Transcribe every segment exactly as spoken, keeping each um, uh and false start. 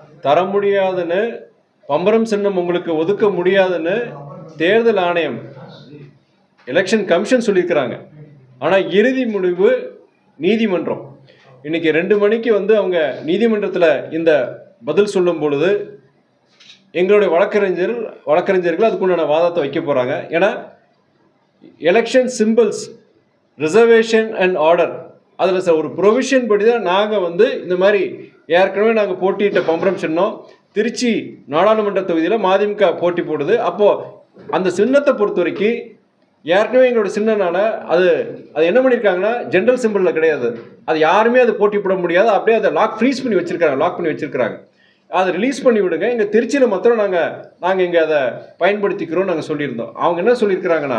தர முடியாதுன்னு, பம்பரம் சின்னம் உங்களுக்கு ஒதுக்க முடியாதுன்னு தேர்தல் ஆணையம் எலெக்ஷன் கமிஷன் சொல்லியிருக்கிறாங்க. ஆனால் இறுதி முடிவு நீதிமன்றம். இன்னைக்கு ரெண்டு மணிக்கு வந்து அவங்க நீதிமன்றத்தில் இந்த பதில் சொல்லும் பொழுது எங்களுடைய வழக்கறிஞர் வழக்கறிஞர்கள் அதுக்குண்டான வாதத்தை வைக்க போகிறாங்க. ஏன்னா election symbols reservation and order அதில் சார் ஒரு ப்ரொவிஷன் படி தான் நாங்கள் வந்து இந்த மாதிரி ஏற்கனவே நாங்கள் போட்டியிட்ட பம்பரம் சின்னம் திருச்சி நாடாளுமன்ற தொகுதியில் மதிமுக போட்டி போடுது. அப்போது அந்த சின்னத்தை பொறுத்த வரைக்கும் ஏற்கனவே எங்களோட சின்னனால அது அது என்ன பண்ணியிருக்காங்கன்னா ஜென்ரல் சிம்பிளில் கிடையாது. அது யாருமே அதை போட்டி போட முடியாது. அப்படியே அதை லாக் ஃப்ரீஸ் பண்ணி வச்சுருக்காங்க லாக் பண்ணி வச்சுருக்காங்க அதை ரிலீஸ் பண்ணி விடுங்க. எங்கள் திருச்சியில் மாத்திரம் நாங்கள் நாங்கள் இங்கே அதை பயன்படுத்திக்கிறோம் நாங்கள் சொல்லியிருந்தோம். அவங்க என்ன சொல்லியிருக்கிறாங்கன்னா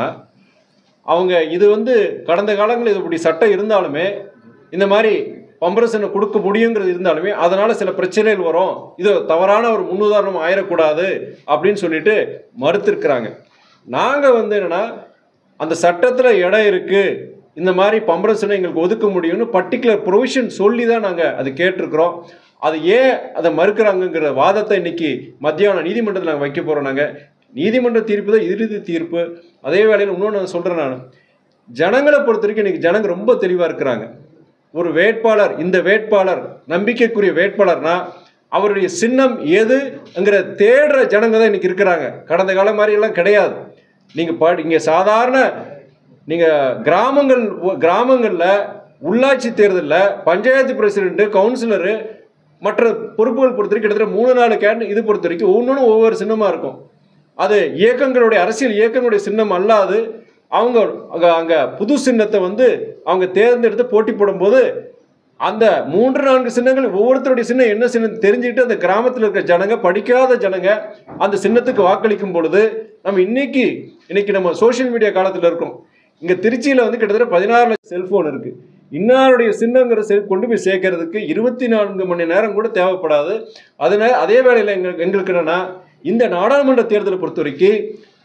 அவங்க இது வந்து கடந்த காலங்களில் இது இப்படி சட்டம் இருந்தாலுமே இந்த மாதிரி பம்பரசனை கொடுக்க முடியுங்கிறது இருந்தாலுமே அதனால் சில பிரச்சனைகள் வரும், இது தவறான ஒரு முன்னுதாரணம் ஆயிடக்கூடாது அப்படின்னு சொல்லிட்டு மறுத்திருக்கிறாங்க. நாங்கள் வந்து என்னென்னா அந்த சட்டத்தில் இடம் இருக்குது, இந்த மாதிரி பம்பரசனை எங்களுக்கு ஒதுக்க முடியும்னு பர்டிகுலர் ப்ரொவிஷன் சொல்லி தான் நாங்கள் அது கேட்டிருக்கிறோம். அது ஏன் அதை மறுக்கிறாங்கங்கிற வாதத்தை இன்னைக்கு மத்தியானம் நீதிமன்றத்தில் நாங்கள் வைக்க போகிறோம். நாங்கள் நீதிமன்ற தீர்ப்பு தான் இறுதி தீர்ப்பு. அதே வேளையில் இன்னொன்று நான் சொல்கிறேன், நான் ஜனங்களை பொறுத்த வரைக்கும் இன்னைக்கு ஜனங்க ரொம்ப தெளிவாக இருக்கிறாங்க. ஒரு வேட்பாளர், இந்த வேட்பாளர் நம்பிக்கைக்குரிய வேட்பாளர்னா அவருடைய சின்னம் எதுங்கிற தேடுற ஜனங்க தான் இன்னைக்கு இருக்கிறாங்க. கடந்த காலம் மாதிரி எல்லாம் கிடையாது. நீங்கள் பா இங்கே சாதாரண நீங்கள் கிராமங்கள் கிராமங்களில் உள்ளாட்சி தேர்தலில் பஞ்சாயத்து பிரசிடென்ட்டு, கவுன்சிலரு, மற்ற பொறுப்புகள் பொறுத்த வரைக்கும் கிட்டத்தட்ட மூணு நாலு கேண்ட் இது பொறுத்த வரைக்கும் ஒவ்வொன்றும் ஒவ்வொரு சின்னமாக இருக்கும். அது இயக்கங்களுடைய அரசியல் இயக்கங்களுடைய சின்னம் அல்லாது அவங்க அங்கே அங்கே புது சின்னத்தை வந்து அவங்க தேர்ந்தெடுத்து போட்டி போடும்போது அந்த மூன்று நான்கு சின்னங்கள் ஒவ்வொருத்தருடைய சின்னம் என்ன சின்னம் தெரிஞ்சுக்கிட்டு அந்த கிராமத்தில் இருக்கிற ஜனங்க, படிக்காத ஜனங்க அந்த சின்னத்துக்கு வாக்களிக்கும் பொழுது நம்ம இன்னைக்கு இன்னைக்கு நம்ம சோசியல் மீடியா காலத்தில் இருக்கோம். இங்கே திருச்சியில் வந்து கிட்டத்தட்ட பதினாறு லட்சம் செல்ஃபோன் இருக்குது. இன்னாருடைய சின்னங்கிற கொண்டு போய் சேர்க்கறதுக்கு இருபத்தி நான்கு மணி நேரம் கூட தேவைப்படாது. அதனால அதே வேளையில் எங்களுக்கு எங்களுக்கு என்னன்னா இந்த நாடாளுமன்ற தேர்தலை பொறுத்த வரைக்கும்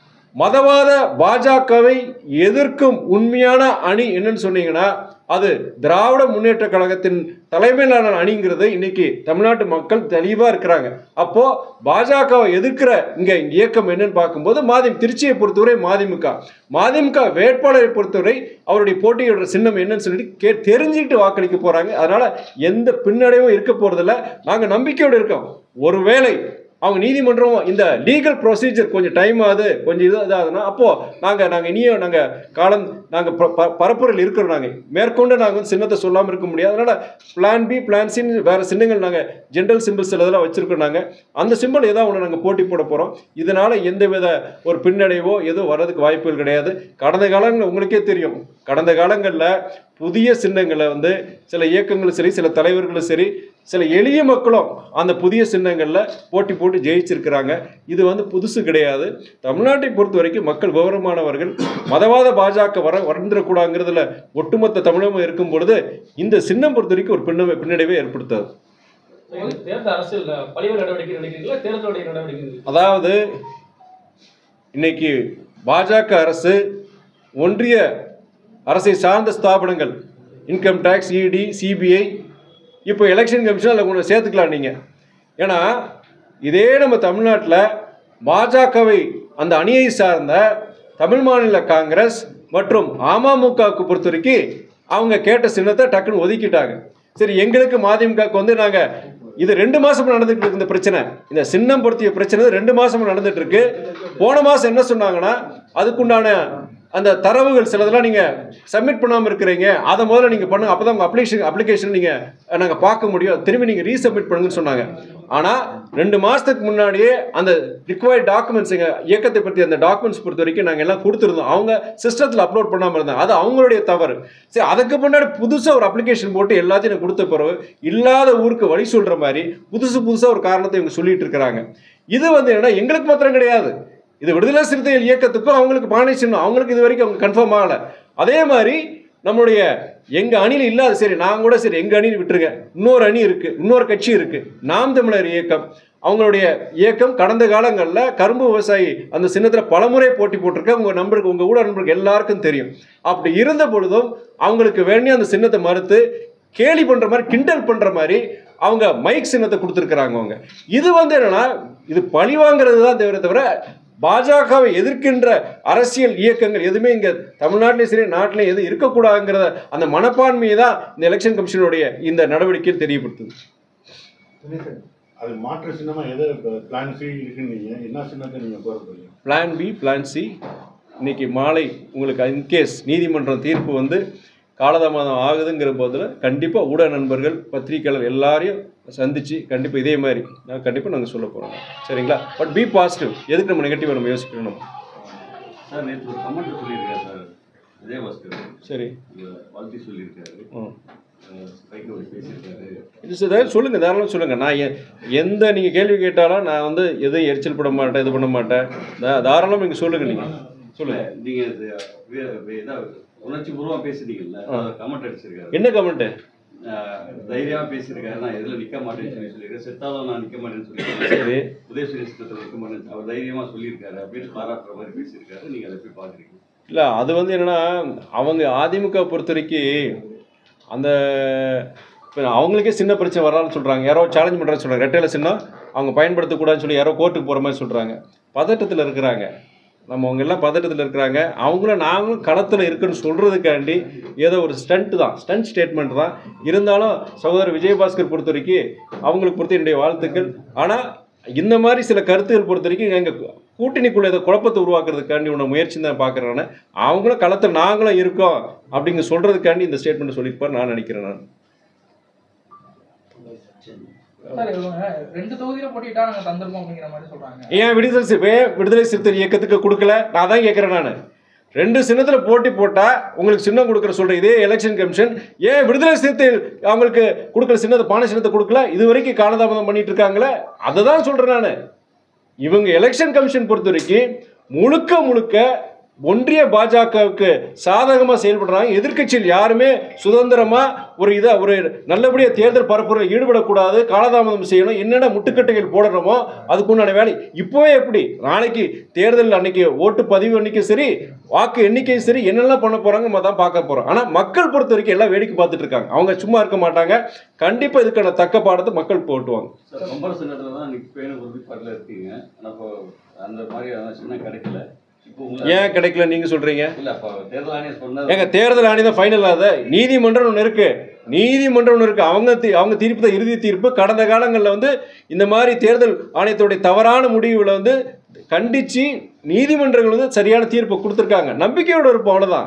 மதவாத பாஜகவை எதிர்க்கும் உண்மையான அணி என்னன்னு சொன்னீங்கன்னா அது திராவிட முன்னேற்ற கழகத்தின் தலைமையிலான அணிங்கிறது இன்னைக்கு தமிழ்நாட்டு மக்கள் தெளிவாக இருக்கிறாங்க. அப்போ பாஜகவை எதிர்க்கிற இங்கே இயக்கம் என்னன்னு பார்க்கும்போது மதி திருச்சியை பொறுத்தவரை மதிமுக மதிமுக வேட்பாளரை பொறுத்தவரை அவருடைய போட்டியோட சின்னம் என்னன்னு சொல்லிட்டு கே தெரிஞ்சுக்கிட்டு வாக்களிக்க போறாங்க. அதனால எந்த பின்னடைவும் இருக்க போறதில்ல. நாங்கள் நம்பிக்கையோடு இருக்கோம். ஒருவேளை அவங்க நீதிமன்றம் இந்த லீகல் ப்ரொசீஜர் கொஞ்சம் டைம் ஆகுது, கொஞ்சம் இது இதாகுதுன்னா அப்போது நாங்கள் நாங்கள் இனியும் நாங்கள் காலம் நாங்கள் பரப்புரையில் இருக்கிறோம். நாங்கள் மேற்கொண்டு நாங்கள் வந்து சின்னத்தை சொல்லாமல் இருக்க முடியாது. அதனால் பிளான் பி பிளான் சின்னு வேறு சின்னங்கள் நாங்கள் ஜென்ரல் சிம்பிள்ஸ் இதெல்லாம் வச்சுருக்கோம். நாங்கள் அந்த சிம்பிள் ஏதாவது ஒன்று நாங்கள் போட்டி போட போகிறோம். இதனால் எந்த வித ஒரு பின்னடைவோ எதுவும் வர்றதுக்கு வாய்ப்புகள் கிடையாது. கடந்த காலங்களில் உங்களுக்கே தெரியும், கடந்த காலங்களில் புதிய சின்னங்களை வந்து சில இயக்கங்களும் சரி, சில தலைவர்களும் சரி, சில எளிய மக்களும் அந்த புதிய சின்னங்களில் போட்டி போட்டு ஜெயிச்சிருக்கிறாங்க. இது வந்து புதுசு கிடையாது. தமிழ்நாட்டை பொறுத்த வரைக்கும் மக்கள் விவரமானவர்கள். மதவாத பாஜக வர வந்துடக்கூடாதுங்கிறதுல ஒட்டுமொத்த தமிழகம் இருக்கும் பொழுது இந்த சின்னம் பொறுத்த வரைக்கும் ஒரு பின்ன பின்னடைவை ஏற்படுத்தாது. அதாவது இன்னைக்கு பாஜக அரசு ஒன்றிய அரசை சார்ந்த ஸ்தாபனங்கள் இன்கம் டேக்ஸ், இடி, சிபிஐ, இப்போ எலெக்ஷன் கமிஷன் அதில் கொஞ்சம் சேர்த்துக்கலாம் நீங்கள். ஏன்னா இதே நம்ம தமிழ்நாட்டில் பாஜகவை அந்த அணியை சார்ந்த தமிழ் மாநில காங்கிரஸ் மற்றும் அமமுகவுக்கு பொறுத்த வரைக்கும் அவங்க கேட்ட சின்னத்தை டக்குன்னு ஒதுக்கிட்டாங்க. சரி, எங்களுக்கு மதிமுகவுக்கு வந்து நாங்கள் இது ரெண்டு மாதமும் நடந்துகிட்டு இருக்கு. இந்த பிரச்சனை, இந்த சின்னம் பொறுத்திய பிரச்சனை ரெண்டு மாதமும் நடந்துட்டு இருக்கு. போன மாதம் என்ன சொன்னாங்கன்னா அதுக்குண்டான அந்த தரவுகள் சிலதெல்லாம் நீங்கள் சப்மிட் பண்ணாமல் இருக்கிறீங்க, அதை முதல்ல நீங்கள் பண்ணுங்கள், அப்போ தான் உங்கள் அப்ளிகேஷன் அப்ளிகேஷன் நீங்கள் நாங்கள் பார்க்க முடியும், திரும்பி நீங்கள் ரீசப்மிட் பண்ணுங்கன்னு சொன்னாங்க. ஆனால் ரெண்டு மாதத்துக்கு முன்னாடியே அந்த ரிக்வயர்ட் டாக்குமெண்ட்ஸ் எங்கள் இயக்கத்தை பற்றி அந்த டாக்குமெண்ட்ஸ் பொறுத்த வரைக்கும் நாங்கள் எல்லாம் கொடுத்துருந்தோம். அவங்க சிஸ்டத்தில் அப்லோட் பண்ணாமல் இருந்தாங்க. அது அவங்களுடைய தவறு. சரி, அதுக்கு முன்னாடி புதுசாக ஒரு அப்ளிகேஷன் போட்டு எல்லாத்தையும் நான் கொடுத்த பிறகு இல்லாத ஊருக்கு வழி சொல்கிற மாதிரி புதுசு புதுசாக ஒரு காரணத்தை இவங்க சொல்லிட்டு இருக்கிறாங்க. இது வந்து என்னன்னா எங்களுக்கு மாத்திரம் கிடையாது, இது விடுதலை சிறுத்தைகள் இயக்கத்துக்கும் அவங்களுக்கு பானை சின்னம் அவங்களுக்கு இது வரைக்கும் அவங்க கன்ஃபார்ம் ஆகலை. அதே மாதிரி நம்மளுடைய எங்கள் அணியில் இல்லாத, சரி நாங்கள் கூட சரி எங்கள் அணியில் விட்டுருங்க, இன்னொரு அணி இருக்குது, இன்னொரு கட்சி இருக்குது, நாம் தமிழர் இயக்கம். அவங்களுடைய இயக்கம் கடந்த காலங்களில் கரும்பு விவசாயி அந்த சின்னத்தில் பலமுறை போட்டி போட்டிருக்க உங்கள் நம்பருக்கு உங்கள் கூட நம்பருக்கு எல்லாருக்கும் தெரியும். அப்படி இருந்த பொழுதும் அவங்களுக்கு வேண்டிய அந்த சின்னத்தை மறுத்து கேலி பண்ணுற மாதிரி, கிண்டல் பண்ணுற மாதிரி அவங்க மைக் சின்னத்தை கொடுத்துருக்குறாங்க. அவங்க இது வந்து என்னன்னா இது பழி வாங்கிறது தான் தவிர தவிர பாஜகவை எதிர்க்கின்ற அரசியல் இயக்கங்கள் எதுவுமே இங்கே தமிழ்நாட்டிலையும் சரி நாட்டிலையும் எதுவும் இருக்கக்கூடாதுங்கிறத அந்த மனப்பான்மையை தான் இந்த எலெக்ஷன் கமிஷனுடைய இந்த நடவடிக்கையில் தெரியப்படுத்துது. அது மாற்று சின்னமா எது பிளான் சி இருக்குன்னு என்ன சின்னத்தை நீங்கள் கோரப்படுறீங்க? Plan B, plan C. இன்னைக்கு மாலை உங்களுக்கு இன்கேஸ் நீதிமன்றம் தீர்ப்பு வந்து காலதாமதம் ஆகுதுங்கிற போதில் கண்டிப்பாக ஊடக நண்பர்கள் பத்திரிகையாளர் எல்லாரையும் சந்தித்து கண்டிப்பாக இதே மாதிரி நான் கண்டிப்பாக நாங்கள் சொல்ல போகிறோம். சரிங்களா? But be positive. எதுக்கு நம்ம நெகட்டிவாக நம்ம யோசிக்கணும்? சார் நேற்று ஒரு கமெண்ட் சொல்லியிருக்காரு சார் விஜயபாஸ்கர். சரி, வாழ்த்தி சொல்லியிருக்காரு. இது சார் சொல்லுங்கள், தாராளம் சொல்லுங்கள். நான் எந்த நீங்கள் கேள்வி கேட்டாலும் நான் வந்து எதுவும் எரிச்சல் பட மாட்டேன், இது பண்ண மாட்டேன். தாராளம் நீங்கள் சொல்லுங்கள். நீங்கள் சொல்லுங்கள். நீங்கள் உணர்ச்சி பூர்வமாக பேசுறீங்கல்ல, கமெண்ட் அடிச்சிருக்காரு. என்ன கமெண்ட்? தைரியமாக பேசியிருக்காரு. நான் எதில் நிற்க மாட்டேன்னு சொல்லி சொல்லியிருக்கேன். செத்தாலும் நான் நிற்க மாட்டேன்னு சொல்லியிருக்கேன். சரி, உதயசூரிய சித்தத்தில் நிற்க மாட்டேன்னு அவர் தைரியமாக சொல்லியிருக்காரு அப்படின்னு பாராட்டுற மாதிரி பேசியிருக்காரு. நீங்கள் அதை போய் பார்க்குறீங்க? இல்லை, அது வந்து என்னன்னா அவங்க அதிமுக பொறுத்த வரைக்கும் அந்த இப்போ அவங்களுக்கே சின்ன பிரச்சனை வரான்னு சொல்கிறாங்க. யாரோ சேலஞ்ச் பண்ணுறான்னு சொல்கிறாங்க. ரெட்டையில சின்னம் அவங்க பயன்படுத்தக்கூடாதுன்னு சொல்லி யாரோ கோர்ட்டுக்கு போகிற மாதிரி சொல்கிறாங்க. பதட்டத்தில் இருக்கிறாங்க. நம்ம அவங்க எல்லாம் பதட்டத்தில் இருக்கிறாங்க. அவங்களும் நாங்களும் களத்தில் இருக்குன்னு சொல்கிறதுக்காண்டி ஏதோ ஒரு ஸ்டண்ட் தான், ஸ்டண்ட் ஸ்டேட்மெண்ட் தான். இருந்தாலும் சகோதரர் விஜயபாஸ்கர் பொறுத்த வரைக்கும் அவங்களுக்கு பொறுத்த என்னுடைய வாழ்த்துக்கள். ஆனால் இந்த மாதிரி சில கருத்துக்கள் பொறுத்த வரைக்கும் எங்கள் கூட்டணிக்குள்ளே ஏதோ குழப்பத்தை உருவாக்குறதுக்காண்டி உன்னை முயற்சி தான் பார்க்குறேன்னு அவங்களும் களத்தில் நாங்களும் இருக்கோம் அப்படிங்க சொல்கிறதுக்காண்டி இந்த ஸ்டேட்மெண்ட் சொல்லியிருப்பார் நான் நினைக்கிறேன். நான் ஏன் விடுதலை விடுதலை சிறுத்தை இயக்கத்துக்கு கொடுக்கல? நான் தான் கேட்குறேன். நான் ரெண்டு சின்னத்தில் போட்டி போட்டால் உங்களுக்கு சின்னம் கொடுக்குற சொல்கிறேன். இதே எலெக்ஷன் கமிஷன் ஏன் விடுதலை சிறுத்தை அவங்களுக்கு கொடுக்குற சின்னத்தை பானை சின்னத்தை கொடுக்கல? இது வரைக்கும் காலதாமதம் பண்ணிட்டு இருக்காங்களே, அதை தான் சொல்கிறேன் நான். இவங்க எலெக்ஷன் கமிஷன் பொறுத்த வரைக்கும் முழுக்க முழுக்க ஒன்றிய பாஜகவுக்கு சாதகமாக செயல்படுறாங்க. எதிர்கட்சியில் யாருமே சுதந்திரமாக ஒரு இதை ஒரு நல்லபடியாக தேர்தல் பரப்புரையில் ஈடுபடக்கூடாது, காலதாமதம் செய்யணும். என்னென்ன முட்டுக்கட்டைகள் போடுறோமோ அதுக்குண்டான வேலை இப்போவே எப்படி நாளைக்கு தேர்தல் அன்னைக்கு ஓட்டு பதிவு அன்னைக்கும் சரி, வாக்கு எண்ணிக்கையும் சரி, என்னெல்லாம் பண்ண போகிறாங்க நம்ம தான் பார்க்க போகிறோம். ஆனால் மக்கள் பொறுத்த வரைக்கும் எல்லாம் வேடிக்கை பார்த்துட்டு இருக்காங்க. அவங்க சும்மா இருக்க மாட்டாங்க. கண்டிப்பாக இதுக்கான தக்க பாடத்தை மக்கள் போட்டுவாங்க. அந்த மாதிரி சின்ன கிடைக்கல. ஏன் கிடைக்கல நீங்க சொல்றீங்க? ஏங்க தேர்தல் ஆணையம் தான் ஃபைனல் ஆகுது. நீதிமன்றம் ஒன்று இருக்கு, நீதிமன்றம் ஒன்று இருக்கு. அவங்க அவங்க தீர்ப்பு தான் இறுதி தீர்ப்பு. கடந்த காலங்களில் வந்து இந்த மாதிரி தேர்தல் ஆணையத்துடைய தவறான முடிவுகளை வந்து கண்டிச்சு நீதிமன்றங்கள் வந்து சரியான தீர்ப்பை கொடுத்துருக்காங்க. நம்பிக்கையோட இருப்போம், அவ்வளவுதான்.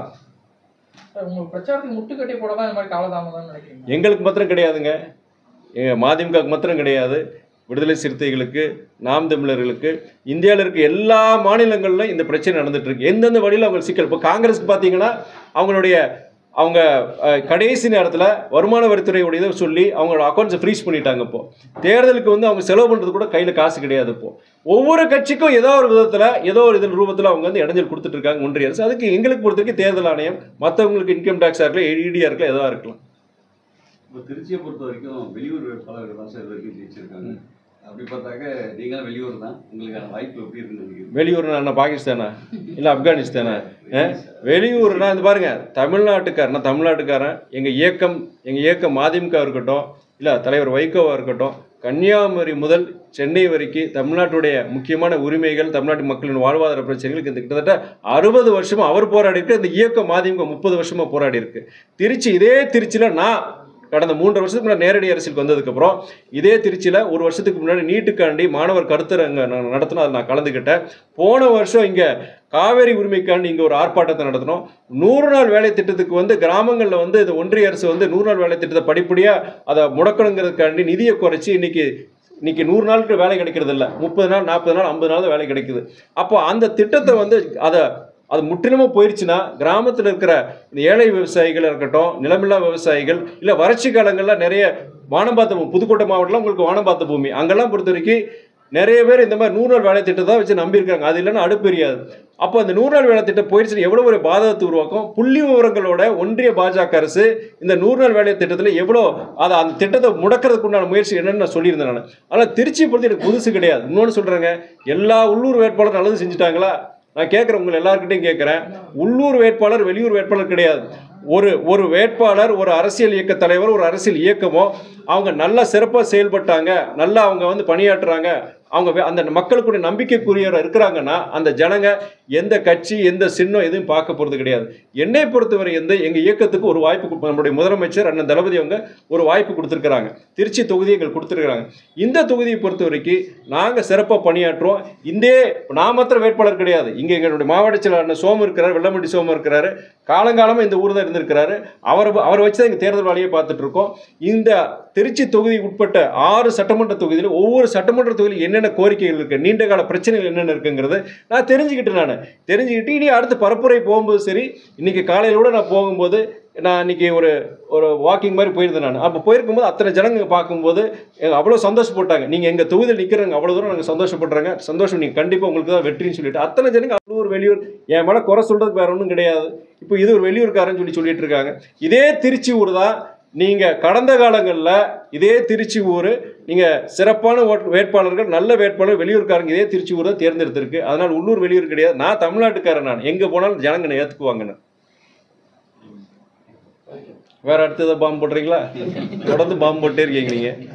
எங்களுக்கு மாத்திரம் கிடையாதுங்க, எங்க மதிமுக மாத்திரம் கிடையாது. விடுதலை சிறுத்தைகளுக்கு, நாம் தமிழர்களுக்கு, இந்தியாவில் இருக்க எல்லா மாநிலங்களிலும் இந்த பிரச்சனை நடந்துட்டு இருக்கு. எந்தெந்த வழியில் அவங்க சிக்கல். இப்போ காங்கிரஸ்க்கு பார்த்தீங்கன்னா அவங்களுடைய அவங்க கடைசி நேரத்தில் வருமான வரித்துறையுடைய இதை சொல்லி அவங்களோட அக்கௌண்ட்ஸை ஃப்ரீஸ் பண்ணிட்டாங்க. இப்போ தேர்தலுக்கு வந்து அவங்க செலவு பண்ணுறது கூட கையில் காசு கிடையாது. இப்போ ஒவ்வொரு கட்சிக்கும் ஏதோ ஒரு விதத்தில் ஏதோ ஒரு இதில் ரூபத்தில் அவங்க வந்து இடைஞ்சல் கொடுத்துட்டு இருக்காங்க ஒன்றிய அரசு. அதுக்கு எங்களுக்கு பொறுத்த வரைக்கும் தேர்தல் ஆணையம், மற்றவங்களுக்கு இன்கம் டேக்ஸாக இருக்கலாம், இடியாக இருக்கலாம், எதாக இருக்கலாம். இப்போ திருச்சியை பொறுத்த வரைக்கும் வெளியூர் வேட்பாளர்கள் தான் சார் இது வரைக்கும் ஜெயிச்சிருக்காங்க. அப்படி பார்த்தாக்க நீங்களும் வெளியூர் தான், உங்களுக்கான வாய்ப்பு எப்படி இருக்கு? வெளியூர்னா என்ன, பாகிஸ்தானா இல்லை ஆப்கானிஸ்தானா? வெளியூர்னா இந்த பாருங்க, தமிழ்நாட்டுக்காரன் நான் தமிழ்நாட்டுக்காரன். எங்கள் இயக்கம் எங்கள் இயக்கம் மதிமுக இருக்கட்டும், இல்லை தலைவர் வைகோவாக இருக்கட்டும், கன்னியாகுமரி முதல் சென்னை வரைக்கும் தமிழ்நாட்டுடைய முக்கியமான உரிமைகள், தமிழ்நாட்டு மக்களின் வாழ்வாதார பிரச்சனைகளுக்கு இந்த கிட்டத்தட்ட அறுபது வருஷமாக அவர் போராடி இருக்கு. இந்த இயக்கம் மதிமுக முப்பது வருஷமாக போராடி இருக்கு. திருச்சி, இதே திருச்சியில் நான் கடந்த மூன்று வருஷத்துக்கு முன்னாடி நேரடி அரசியலுக்கு வந்ததுக்கப்புறம் இதே திருச்சியில் ஒரு வருஷத்துக்கு முன்னாடி நீட்டுக்காண்டி மாணவர் கருத்தரங்க நடத்தினோம். அதை நான் கலந்துக்கிட்டேன். போன வருஷம் இங்கே காவேரி உரிமைக்காண்டி இங்கே ஒரு ஆர்ப்பாட்டத்தை நடத்தினோம். நூறு நாள் வேலை திட்டத்துக்கு வந்து கிராமங்களில் வந்து இது ஒன்றிய அரசு வந்து நூறு நாள் வேலை திட்டத்தை படிப்படியாக அதை முடக்கணுங்கிறதுக்காண்டி நிதியை குறைச்சி இன்னைக்கு இன்னைக்கு நூறு நாளுக்கு வேலை கிடைக்கிறது இல்லை, முப்பது நாள் நாற்பது நாள் ஐம்பது நாள் தான் வேலை கிடைக்குது. அப்போ அந்த திட்டத்தை வந்து அதை அது முற்றிலுமாக போயிடுச்சுன்னா கிராமத்தில் இருக்கிற இந்த ஏழை விவசாயிகள் இருக்கட்டும், நிலமில்லா விவசாயிகள், இல்லை வறட்சி காலங்களில் நிறைய வானம் பார்த்த பூமி, புதுக்கோட்டை மாவட்டத்தில் உங்களுக்கு வானம் பார்த்த பூமி, அங்கெல்லாம் பொறுத்த வரைக்கும் நிறைய பேர் இந்த மாதிரி நூறு நாள் வேலை திட்டத்தை தான் வச்சு நம்பியிருக்காங்க. அது இல்லைன்னா அடுப்பெரியாது. அப்போ அந்த நூறு நாள் வேலை திட்டம் போயிடுச்சுன்னு எவ்வளோ ஒரு பாதகத்தை உருவாக்கும். புள்ளி விவரங்களோட ஒன்றிய பாஜக அரசு இந்த நூறு நாள் வேலை திட்டத்தில் எவ்வளோ அதை அந்த திட்டத்தை முடக்கிறதுக்கு உண்டான முயற்சி என்னன்னு நான் சொல்லியிருந்தேன் நான். ஆனால் திருச்சி பொறுத்து எனக்கு புதுசு கிடையாது. இன்னொன்று சொல்கிறேங்க, எல்லா உள்ளூர் வேட்பாளரும் நல்லது செஞ்சுட்டாங்களா? நான் கேட்குறேன், உங்களை எல்லாருக்கிட்டையும் கேட்குறேன், உள்ளூர் வேட்பாளர் வெளியூர் வேட்பாளர் கிடையாது. ஒரு ஒரு வேட்பாளர், ஒரு அரசியல் இயக்க தலைவர், ஒரு அரசியல் இயக்கமோ அவங்க நல்லா சிறப்பாக செயல்பட்டாங்க, நல்லா அவங்க வந்து பணியாற்றுறாங்க, அவங்க அந்த மக்களுக்குடைய நம்பிக்கைக்குரியவர் இருக்கிறாங்கன்னா அந்த ஜனங்க எந்த கட்சி எந்த சின்னம் எதுவும் பார்க்க போகிறது கிடையாது. என்னை பொறுத்தவரை எந்த எங்கள் இயக்கத்துக்கு ஒரு வாய்ப்பு, நம்முடைய முதலமைச்சர் அண்ணன் தளபதி அவங்க ஒரு வாய்ப்பு கொடுத்துருக்குறாங்க. திருச்சி தொகுதியை எங்களுக்கு கொடுத்துருக்குறாங்க. இந்த தொகுதியை பொறுத்த வரைக்கும் நாங்கள் சிறப்பாக பணியாற்றுவோம். இந்த நான் மாத்திரம் வேட்பாளர் கிடையாது, இங்கே எங்களுடைய மாவட்ட செயலாளர் சோமு இருக்கிறார், வெள்ளமண்டி சோமு இருக்கிறாரு, காலங்காலமாக இந்த ஊர் தான் இருந்திருக்கிறாரு. அவர் அவரை வச்சு தான் எங்கள் தேர்தல் வேலையை பார்த்துட்டு இருக்கோம். இந்த திருச்சி தொகுதி உட்பட்ட ஆறு சட்டமன்ற தொகுதியில் ஒவ்வொரு சட்டமன்ற தொகுதியில் என்னென்ன கோரிக்கைகள் இருக்குது, நீண்ட கால பிரச்சனைகள் என்னென்ன இருக்குங்கிறது நான் தெரிஞ்சுக்கிட்டு நான் தெரிஞ்சுக்கிட்டு இனி அடுத்து பரப்புரை போகும்போது சரி, இன்னைக்கு காலையிலோட நான் போகும்போது நான் இன்னைக்கு ஒரு ஒரு வாக்கிங் மாதிரி போயிருந்தேன். நான் அப்போ போயிருக்கும்போது அத்தனை ஜனங்க பார்க்கும்போது அவ்வளோ சந்தோஷப்பட்டாங்க. நீங்கள் எங்கள் தொகுதியில் நிற்கிறவங்க அவ்வளோ தூரம் நாங்கள் சந்தோஷப்படுறாங்க, சந்தோஷம், நீங்கள் கண்டிப்பாக உங்களுக்கு தான் வெற்றின்னு சொல்லிட்டு அத்தனை ஜனங்க உள்ளூர் வெளியூர் என் மேலே குறை சொல்கிறதுக்கு வேற ஒன்றும் கிடையாது. இப்போ இது ஒரு வெளியூர்காரன்னு சொல்லி சொல்லிட்டு இருக்காங்க. இதே திருச்சி ஊர் தான். நீங்கள் கடந்த காலங்களில் இதே திருச்சி ஊர் நீங்கள் சிறப்பான வேட்பாளர்கள், நல்ல வேட்பாளர் வெளியூர்காரங்க இதே திருச்சி ஊர் தான் தேர்ந்தெடுத்திருக்கு. அதனால் உள்ளூர் வெளியூர் கிடையாது. நான் தமிழ்நாட்டுக்காரன், நான் எங்கே போனாலும் ஜனங்க என்னை ஏற்றுக்குவாங்கன்னு. வேற அடுத்ததை பாம்பு போடுறீங்களா? தொடர்ந்து பாம்பு போட்டே இருக்கீங்க நீங்கள்.